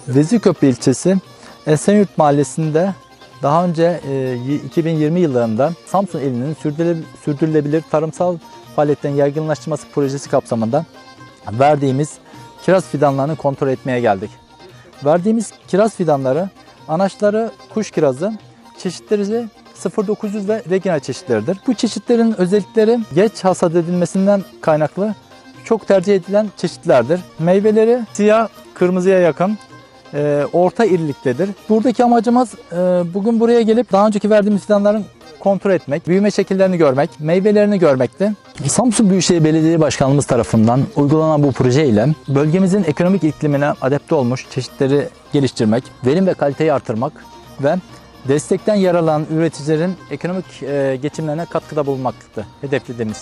Vezirköprü ilçesi Esenyurt Mahallesi'nde daha önce 2020 yıllarında Samsun ilinin sürdürülebilir tarımsal faaliyetlerin yaygınlaştırması projesi kapsamında verdiğimiz kiraz fidanlarını kontrol etmeye geldik. Verdiğimiz kiraz fidanları anaçları kuş kirazı, çeşitleri 0900 ve Regina çeşitleridir. Bu çeşitlerin özellikleri geç hasat edilmesinden kaynaklı çok tercih edilen çeşitlerdir. Meyveleri siyah kırmızıya yakın, orta iriliktedir. Buradaki amacımız bugün buraya gelip daha önceki verdiğimiz fidanların kontrol etmek, büyüme şekillerini görmek, meyvelerini görmekti. Samsun Büyükşehir Belediye Başkanlığımız tarafından uygulanan bu proje ile bölgemizin ekonomik iklimine adapte olmuş çeşitleri geliştirmek, verim ve kaliteyi artırmak ve destekten yararlanan üreticilerin ekonomik geçimlerine katkıda bulunmaktı hedeflediğimiz.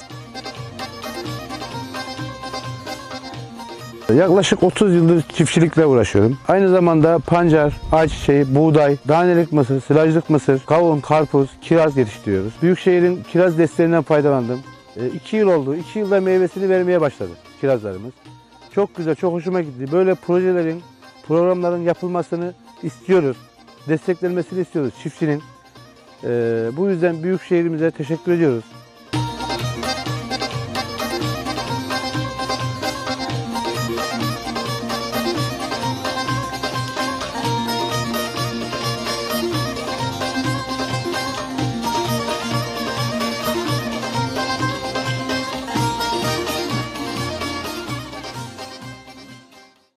Yaklaşık 30 yıldır çiftçilikle uğraşıyorum. Aynı zamanda pancar, ayçiçeği, buğday, danelik mısır, silajlık mısır, kavun, karpuz, kiraz yetiştiriyoruz. Büyükşehir'in kiraz desteğinden faydalandım. 2 yıl oldu. 2 yılda meyvesini vermeye başladı kirazlarımız. Çok güzel, çok hoşuma gitti. Böyle projelerin, programların yapılmasını istiyoruz. Desteklenmesini istiyoruz çiftçinin. Bu yüzden Büyükşehir'imize teşekkür ediyoruz.